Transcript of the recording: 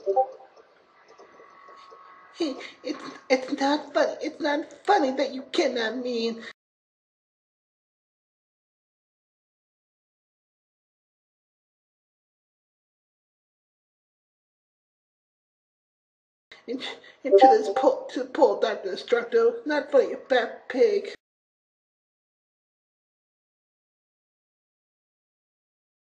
Hey, it's not funny. It's not funny that you cannot mean. Into this pole, to the pole, Dr. Destructo. Not funny, you fat pig.